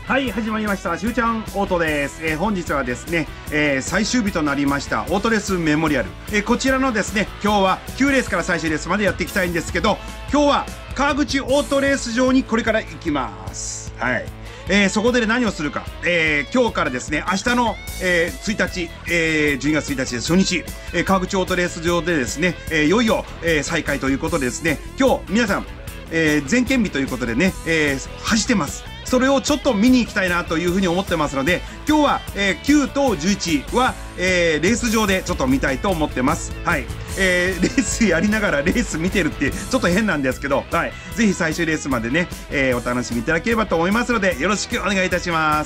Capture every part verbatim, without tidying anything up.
はい、始まりました。しゅうちゃんオートです。えー、本日はですね、えー、最終日となりましたオートレースメモリアル。えー、こちらのですね、今日はきゅうレースから最終レースまでやっていきたいんですけど、今日は川口オートレース場にこれから行きます。はい。えー、そこで何をするか、えー、今日からですね、明日の、えー、ついたち、えー、じゅうにがつついたちです、初日、えー、川口オートレース場でですね、えー、いよいよ、えー、再開ということでですね、今日皆さん、えー、全県日ということでね、えー、走ってます。それをちょっと見に行きたいなというふうに思ってますので、今日は、えー、きゅうとじゅういちは、えー、レース場でちょっと見たいと思ってます。はい。えー、レースやりながらレース見てるってちょっと変なんですけど、はい。ぜひ最終レースまでね、えー、お楽しみいただければと思いますので、よろしくお願いいたします。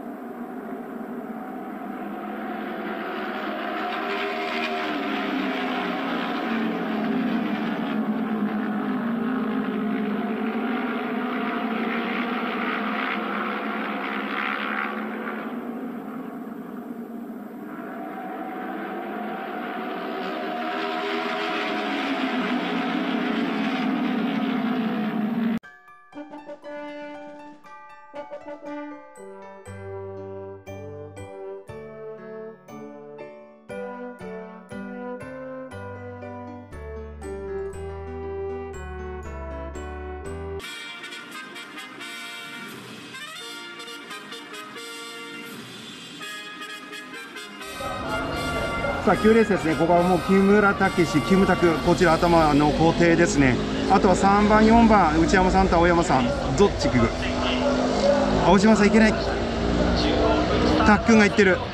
さあきゅうレースですね。ここはもう木村武史、キムタク、こちら頭の工程ですね。あとはさんばん、よんばん、内山さんと青山さん、どっち行く？青島さんいけない。タックンがいってる。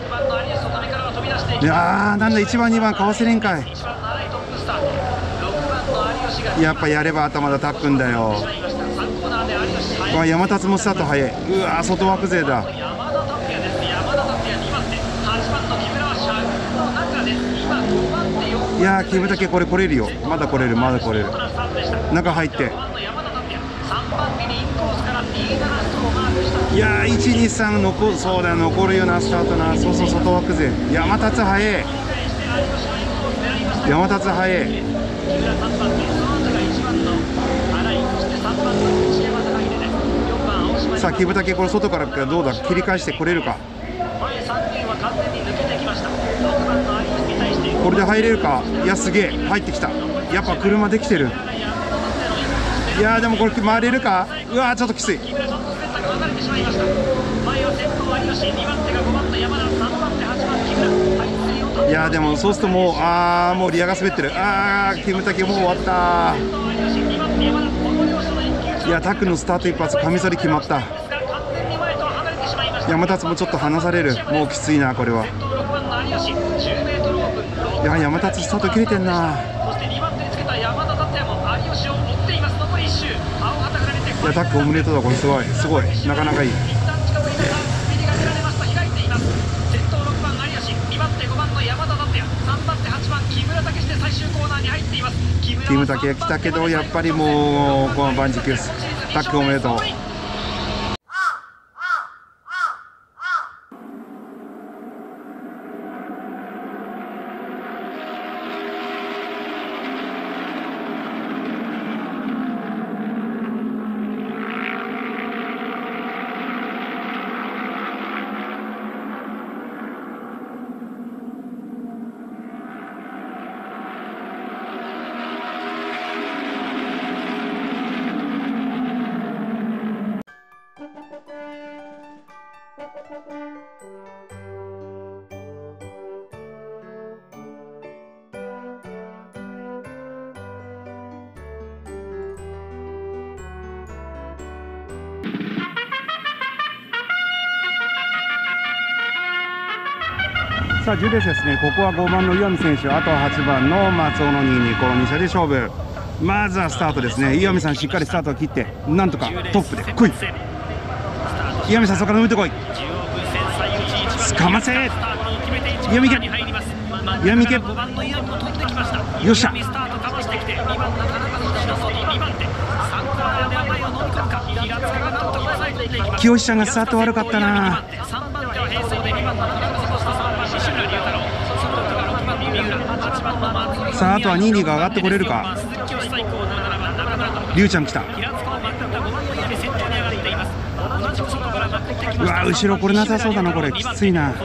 いやー、なんだいちばん、にばんかわせれんかい。やっぱやれば頭だタックンだよ。わ、山立もスタート早い。うわー、外枠勢だ。いやー、キムタケこれ来れるよ。まだ来れる、まだ来れる。中入って。いやー、いち、に、さん残、そうだよ、残るよな、スタートな。そうそう、外枠勢。山立早い。山立早い。さあ、キムタケこれ外からどうだ、切り返して来れるか。これで入れるか。いや、すげえ入ってきた。やっぱ車できてる。いやー、でもこれ回れるか。うわー、ちょっときつい。いやー、でもそうするともう、あー、もうリアが滑ってる。あー、キムタケもう終わったー。いや、タックのスタート一発カミソリ決まった。山立もちょっと離される。もうきついな、これは。いや、山立スタート切れてんな。いや、タックおめでとうだ。これすごいすごい、なかなかいい。キムタケ来たけど、やっぱりもうこの万事休す。タックおめでとう。さあじゅうレースですね。ここはごばんの岩見選手、あとははちばんの松尾のにに、このに車で勝負。まずはスタートですね。岩見さんしっかりスタートを切って、なんとかトップで来い。岩見さん、そこから抜いてこい。つかませ。岩見いけ、岩見いけ。よっしゃ。清志ちゃんがスタート悪かったな。さあ、あとはにいにが上がってこれるか。りゅうちゃん来た。 うわ後ろこれなさそうだな、これきついな。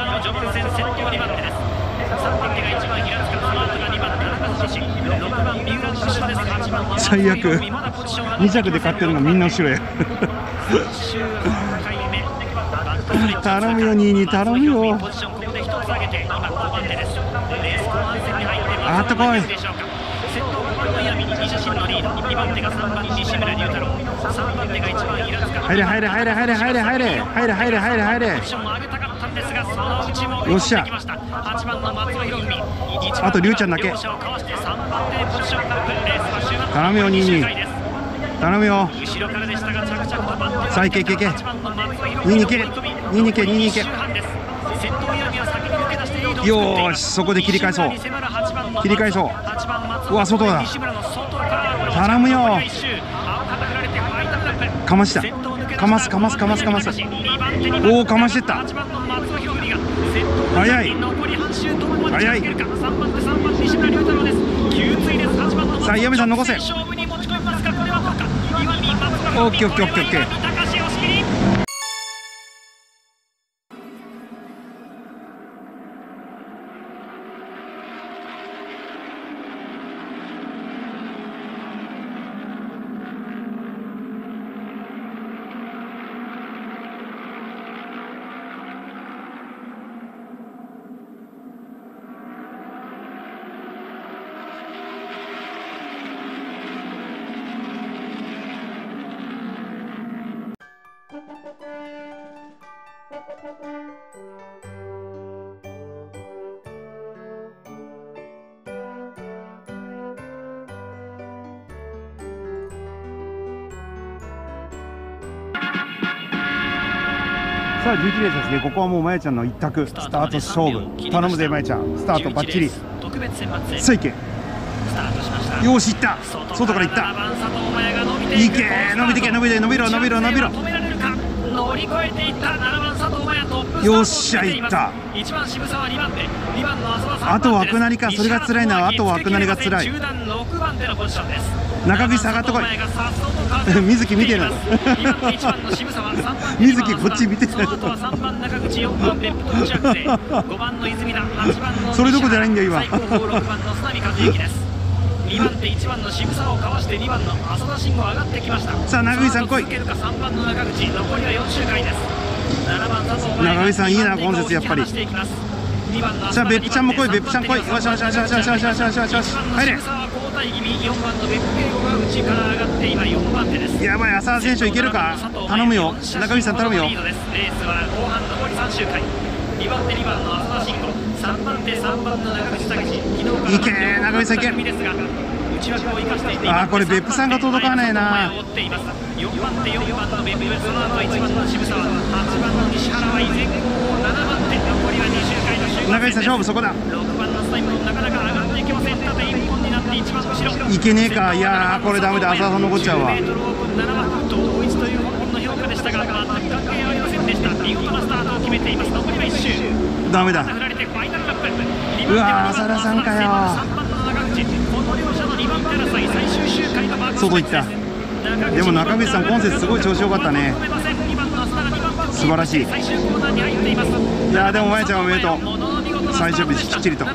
最悪に着で勝ってるのがみんな後ろや頼むよにいに頼むよ、あっとこい。入れ入れ入れ入れ入れ入れ入れ入れ入れ入れ入れ。よっしゃ、あとりゅうちゃんだけ。頼むよにいに、頼むよ。さあいけいけいけ、にいにいけにいにいけにいにいけ。よーし、そこで切り返そう、切り返そう。うわ外だ、頼むよ。かました、かますかますかますかます。おおかましてった、早い早い。さあ岩見さん残せ。オッケーオッケーオッケーオッケー。さあじゅういちレースですね。ここはもうまやちゃんの一択、スタート勝負頼むぜまやちゃん。スタートバッチリ。さあいけ、よしいった、外からいった、いけ、伸びてけ伸びて伸びろ伸びろ伸びろ。よっしゃいった。あと枠なりか、それが辛いな。あと枠なりが辛い。中口下がってこい水木見てる水木こっち見てるそれどこじゃないんだよ今にばん手いちばんの渋沢をかわしてにばんの浅田慎吾上がってきました。さあ中口さん来い。さんばんの中口、残りはよん周回です。ななばん佐藤中口さんいいな今節やっぱり。さあ別府ちゃんも来い、別府ちゃん来い。よしよしよしよしよしよしよしよしよしよし入れ。やばい、浅田選手いけるか、頼むよ中口さん頼むよ。レースは後半残りさん周回。にばん手にばんの浅田慎吾、さんばん手さんばんの中口武史、いけー中口さんいけ。あーこれ別府さんが届かないな。よんばん手よんばんの別府、その後いちばんの渋沢、はちばんの西原は依然後ななばん手、残りはに周回の終盤。中口さん勝負そこだ。ろくばんのスタイムなかなか上がっていけません。縦いっぽんになっていちばん後ろいけねえか。いやーこれダメだ、浅田さん残っちゃうわ。同一という本人の評価でしたが、全く関係ありませんでした。見事なスタートを決めています。残りはいっ周。ダメだ。うわ浅田さんかよ。外行った。でも中口さん今節すごい調子良かったね。素晴らしい。いやでもまやちゃんおめでとう。最終日きっちりと。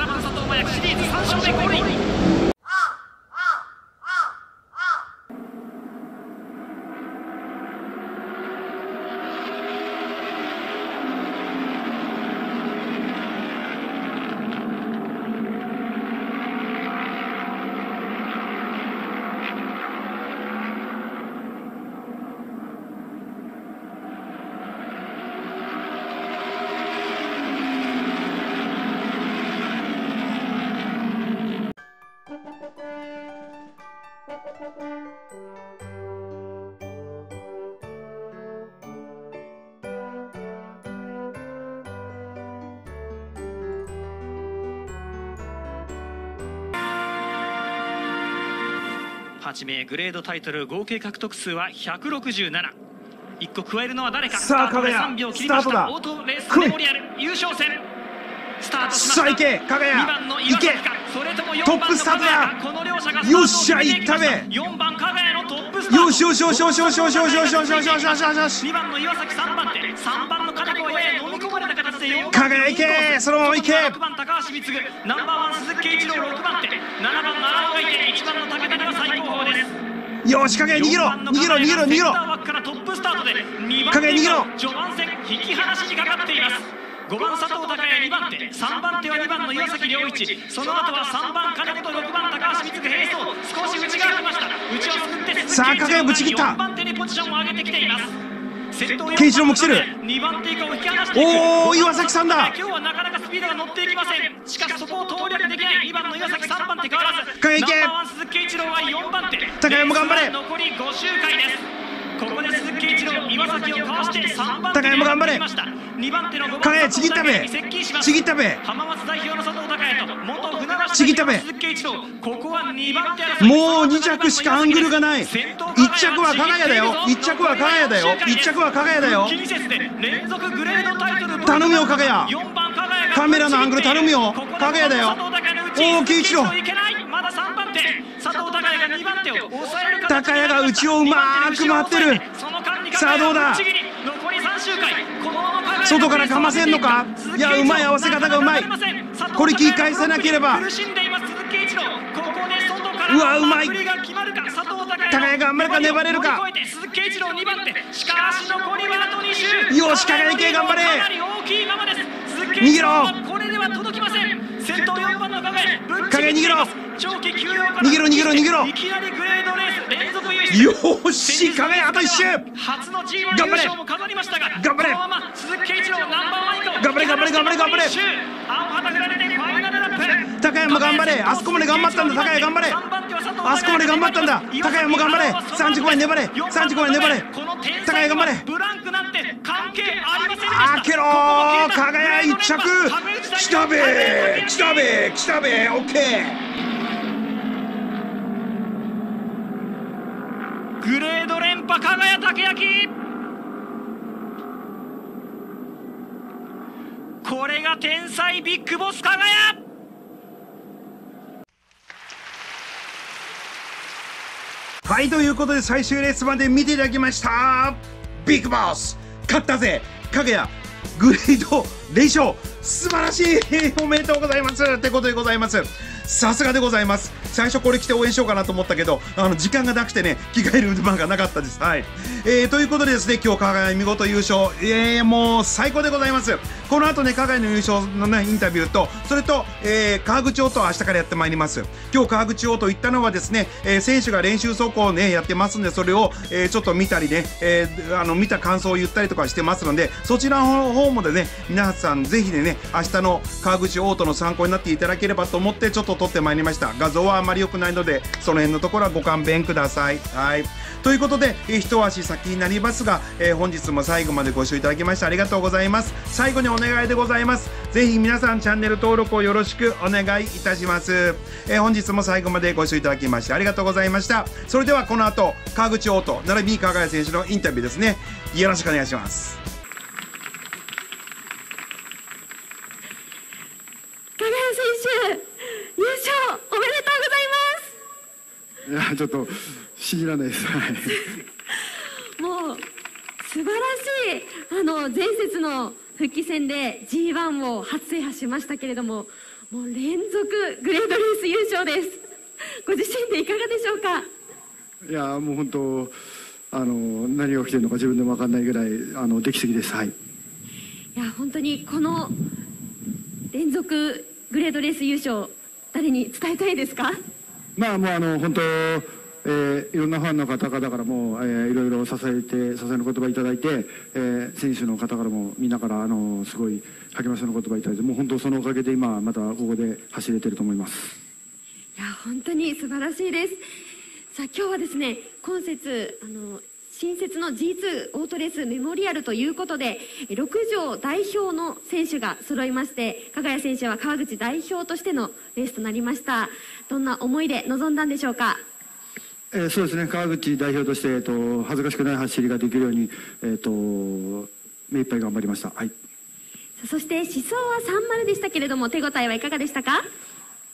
はち名グレードタイトル合計獲得数はひゃくろくじゅうなな。いっこ加えるのは誰か。さあ加賀谷さんびょう切りました。オートレースメモリアル優勝戦スタートしました。さあいけ加賀谷いけ、トップスタートだ。よっしゃいったべ。よんばん加賀谷のトップスタート。 よしよしよしよしよしよしよしよしよしよしよしよしよしよし。 にばんの岩崎さんばん手、さんばんの金子はやや飲み込まれた形でよんばんかがやいけ、そのままいけ。 ろくばん高橋光ナンバーワン鈴木圭一郎ろくばん手、ななばんの荒尾がいていちばんの武田が最高峰です。 よし、かがや逃げろ逃げろ逃げろ逃げろ。 センターバックからトップスタートでにばんかがや逃げろ。 序盤戦引き離しにかかっています。ごばん佐藤孝也にばん手、さんばん手はにばんの岩崎良一、その後はさんばん金本、ろくばん高橋光並走、少し内側来ました。内をすくって鈴木さあかがやぶち切った。 よんばん手にポジションを上げてきています。 圭一郎も来てる。 にばん手以下を引き離していく。 おお、岩崎さんだ。 今日はなかなかスピードが乗っていきません。しかしそこを攻略できないにばんの岩崎、さんばん手変わらず。 かがやいけ。 ナンバーワン鈴木圭一郎はよんばん手。 高山も頑張れ。 残りご周回です。ここで鈴木圭一郎、岩崎をかわしてさんばん手高山も頑張れ。 にばん手のごばんかがやちぎったべちぎったべ。 浜松代表の佐藤孝也と元船橋ちぎったべ。 鈴木圭一郎、ここはにばん手争い。 もうに着しかアングルがない。いっ着はかがやだよ。いっ着はかがやだよ。いっ着はかがやだよ。頼むよかがや。カメラのアングル頼むよかがやだよ。おお、圭一郎。 まださんばん手、佐藤孝也がにばん手を抑える形。 高谷が内をうまーく回ってる。さあどうだ。 残りさん周回。 外からかませんのか。いや、うまい、合わせ方がうまい。これ切り返さなければ。うわ、うまい。高谷頑張るか、粘れるか。よし、かがやいけ、頑張れ。逃げろ。かがや逃げろ。逃げろ逃げろ逃げろ。よし、かがやあと一周。頑張れ頑張れ頑張れ頑張れ頑張れ頑張れ。高谷も頑張れ。あそこまで頑張ったんだ。高谷頑張れ。あそこまで頑張ったんだ。高谷も頑張れ。さんじゅうごまで粘れ。さんじゅうごまで粘れ。高谷頑張れ。あけろー。かがやいっ着。来たべ来たべ来たべ。オッケー。 グレード連覇、かがや武明。これが天才ビッグボスかがや。 はい、ということで最終レースまで見ていただきました。ビッグボス勝ったぜ。かがやグレード連勝、素晴らしい。おめでとうございますってことでございます。さすがでございます。最初これ着て応援しようかなと思ったけど、あの時間がなくてね、着替える間がなかったです。はい、えー、ということでですね、今日かがや見事優勝、えー、もう最高でございます。この後ね、かがやの優勝のねインタビューと、それと、えー、川口オート明日からやってまいります。今日川口オート行ったのはですね、えー、選手が練習走行をねやってますんで、それを、えー、ちょっと見たりね、えー、あの見た感想を言ったりとかしてますので、そちらの方もでね、皆さんぜひね、明日の川口オートの参考になっていただければと思ってちょっと撮ってまいりました。画像はあまり良くないので、その辺のところはご勘弁ください。はい、ということで、えー、一足先になりますが、えー、本日も最後までご視聴いただきましてありがとうございます。最後にお願いでございます。ぜひ皆さんチャンネル登録をよろしくお願いいたします。えー、本日も最後までご視聴いただきましてありがとうございました。それではこの後、川口オート並びにかがや選手のインタビューですね。よろしくお願いします。 かがや選手、優勝おめでとうございます。 いや、ちょっと信じられないです。 もう素晴らしい、あの前節の復帰戦で ジーワン を初制覇しましたけれども、もう連続グレードレース優勝です。ご自身でいかがでしょうか。 いや、もう本当あの何が起きてるのか自分でも分かんないぐらいあの出来すぎです。はい。いや、本当にこの連続グレードレース優勝、誰に伝えたいですか。 まあもうあの本当、えー、いろんなファンの方々からも、えー、いろいろ支えて支えの言葉いただいて、えー、選手の方からもみんなからあのすごい励ましの言葉いただいて、もう本当そのおかげで今またここで走れてると思います。 いや、本当に素晴らしいです。さあ、今日はですね、今節あの新設の ジーツー オートレースメモリアルということで、ろく条代表の選手が揃いまして、かがや選手は川口代表としてのレースとなりました。どんな思いで臨んだんでしょうか。 えー、そうですね、川口代表として、えー、と恥ずかしくない走りができるように、えー、と目いっぱい頑張りました。はい。 そして思想はさんじゅうでしたけれども、手応えはいかがでしたか。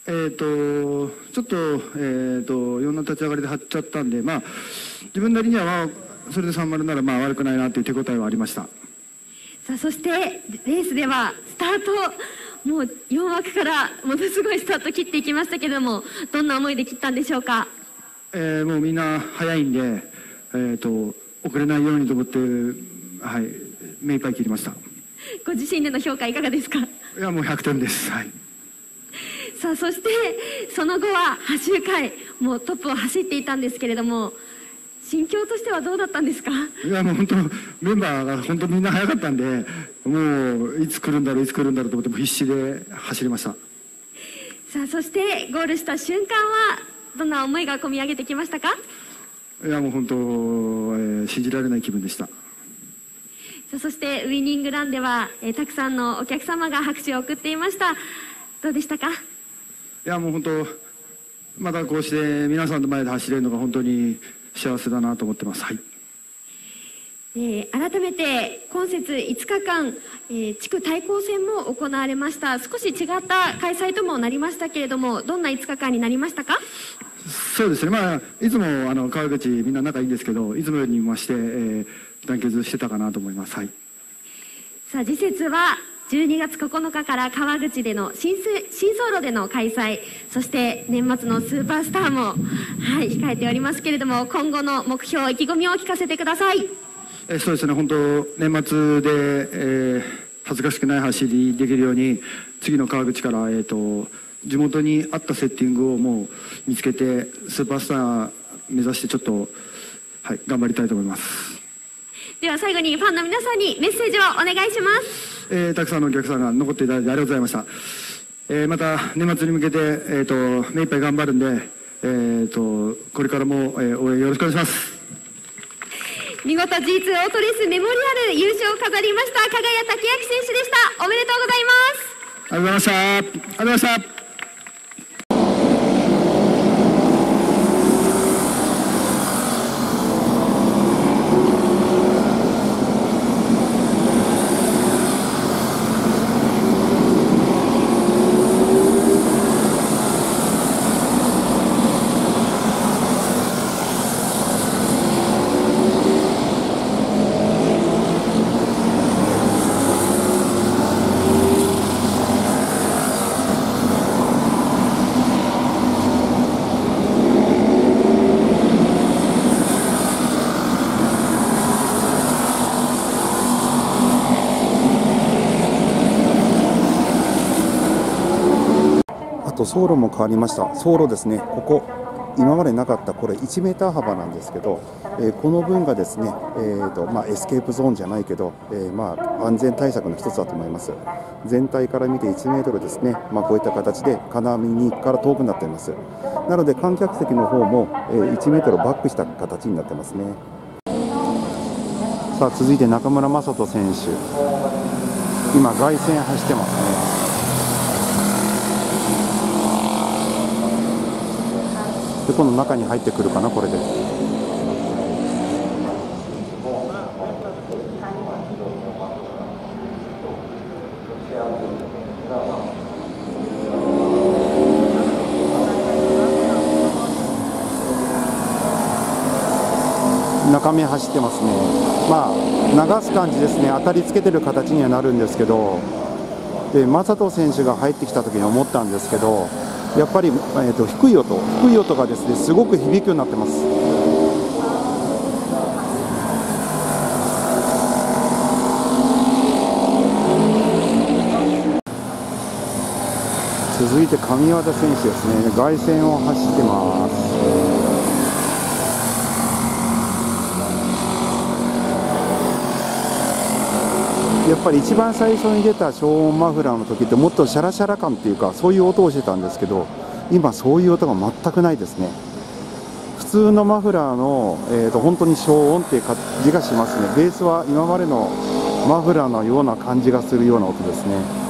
えー、とちょっと,、えー、といろんな立ち上がりで張っちゃったんで、まあ、自分なりには、まあ、それでさん丸ならまあ悪くないなという手応えはありました。 さあそしてレースではスタートもうよん枠からものすごいスタート切っていきましたけれども、どんな思いで切ったんでしょうか。 えー、もうみんな早いんで、えー、と遅れないようにと思って、はい、目いっぱい切りました。 ご自身での評価いかがですか。 いやもうひゃくてんです、はい。 さあそしてその後ははち周回もうトップを走っていたんですけれども、心境としてはどうだったんですか。 いやもう本当メンバーが本当みんな早かったんで、もういつ来るんだろういつ来るんだろうと思っても必死で走りました。 さあそしてゴールした瞬間はどんな思いが込み上げてきましたか。 いやもう本当、えー、信じられない気分でした。 さあそしてウイニングランでは、えー、たくさんのお客様が拍手を送っていました。どうでしたか。 いやもう本当またこうして皆さんの前で走れるのが本当に幸せだなと思ってます。はい。 えー、改めて今節いつかかん、えー、地区対抗戦も行われました。少し違った開催ともなりましたけれども、どんないつかかんになりましたか。 そうですね、まあ、いつもあの川口みんな仲いいんですけど、いつもよりもして、えー、団結してたかなと思います。はい。 さあ次節はじゅうにがつここのかから川口での新新走路での開催、そして年末のスーパースターも、はい、控えておりますけれども、今後の目標意気込みを聞かせてください。 えそうですね、本当年末で、えー、恥ずかしくない走りできるように次の川口から、えー、と地元に合ったセッティングをもう見つけてスーパースター目指してちょっと、はい、頑張りたいと思います。 では最後にファンの皆さんにメッセージをお願いします。 えー、たくさんのお客さんが残っていただいてありがとうございました。えー、また年末に向けて、えー、と目いっぱい頑張るんで、えー、とこれからも、えー、応援よろしくお願いします。 見事 ジーツー オートレースメモリアル優勝を飾りました加賀谷武明選手でした。おめでとうございます。 ありがとうございました。ありがとうございました。 走路も変わりました。走路ですね、ここ今までなかったこれいちメーター幅なんですけど、えー、この分がですね、えーとまあ、エスケープゾーンじゃないけど、えーまあ、安全対策の一つだと思います。全体から見ていちメートルですね、まあ、こういった形で金網から遠くなっています。なので観客席の方も、えー、いちメートルバックした形になってますね。さあ続いて中村正人選手、今凱旋走ってますね。でこの中に入ってくるかな、これで。中身走ってますね。まあ流す感じですね。当たりつけてる形にはなるんですけど、で正人選手が入ってきた時に思ったんですけど、やっぱり、えー、と低い音、低い音がですね、すごく響くようになってます。続いて神和田選手ですね、凱旋を走ってます。やっぱり一番最初に出た消音マフラーの時ってもっとシャラシャラ感っていうかそういう音をしてたんですけど、今そういう音が全くないですね。普通のマフラーの、えー、と本当に消音っていう感じがしますね。ベースは今までのマフラーのような感じがするような音ですね。